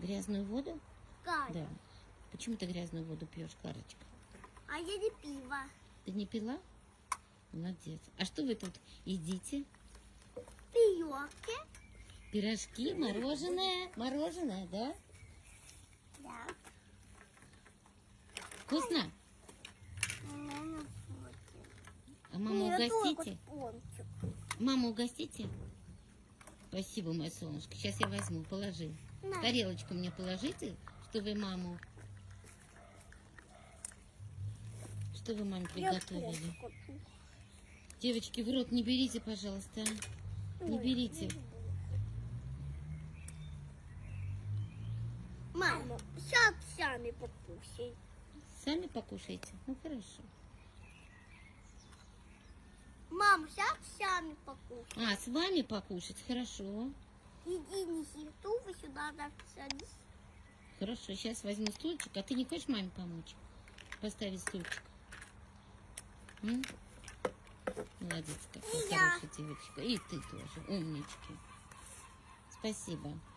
Грязную воду? Кать. Да. Почему ты грязную воду пьешь, Карочка? А я не пила. Ты не пила? Молодец. А что вы тут едите? Пирожки. Пирожки, мороженое. Мороженое, да? Да. Вкусно? А маму Нет, угостите? пончик. Маму угостите? Спасибо, мое солнышко. Сейчас я возьму, положи. На. Тарелочку мне положите, что вы маму... Что вы маме приготовили? Девочки, в рот не берите, пожалуйста. Не берите. Мама, сейчас сами покушай. Сами покушайте? Ну, хорошо. Мама, сейчас сами покушай. А, с вами покушать? Хорошо. Иди, неси стул, сюда так садись. Хорошо, сейчас возьму стульчик. А ты не хочешь маме помочь? Поставить стульчик? М? Молодец, какая И я. хорошая девочка. И ты тоже. Умнички. Спасибо.